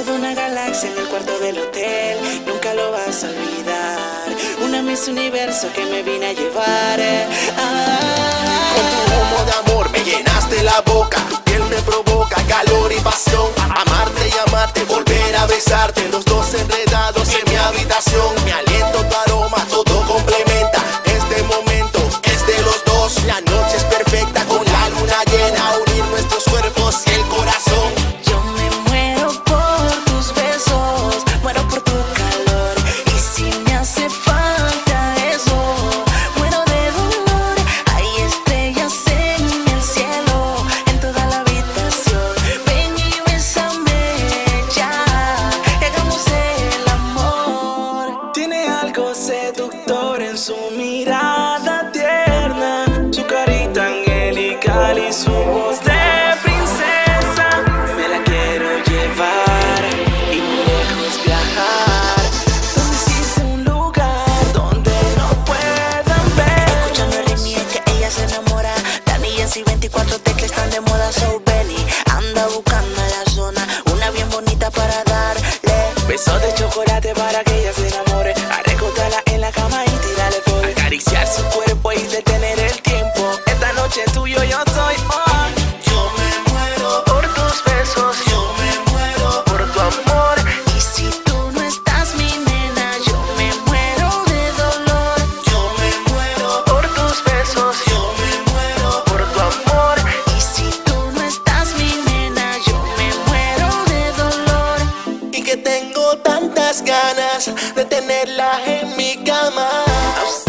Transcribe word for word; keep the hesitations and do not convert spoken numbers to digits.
Toda una galaxia en el cuarto del hotel, nunca lo vas a olvidar. Una Miss Universo que me vine a llevar. Ah. Con tu humo de amor me llenaste la boca. Tu piel me provoca calor y pasión. Amarte y amarte, volver a besarte. Los dos enredados en mi habitación. Mi aliento, tu aroma, todo complementa. Este momento es de los dos. La noche es perfecta con la luna llena. Unir nuestros cuerpos y el corazón. Yo me muero por tus besos, muero por tu calor. Y si me hace falta eso, muero de dolor. Hay estrellas en el cielo, en toda la habitación. Ven y bésame ya, hagamos el amor. Tiene algo seductor en su mirada tierna, su carita angelical y su voz de veinticuatro teclas están de moda, so Benny anda buscando en la zona una bien bonita para darle besos de chocolate para que ella se enamore, a recostarla en la cama y tirarle flores, acariciar su cuerpo y detener el tiempo. Esta noche tuyo yo soy. Oh. Yo me muero por tus besos. Yo me muero por tu amor. Y si tú no estás, mi nena, yo me muero de dolor. Yo me muero por tus besos. Yo me muero por tu amor. Y si tú no estás, mi nena, yo me muero de dolor. Y que tengo tantas ganas de tenerla en mi cama.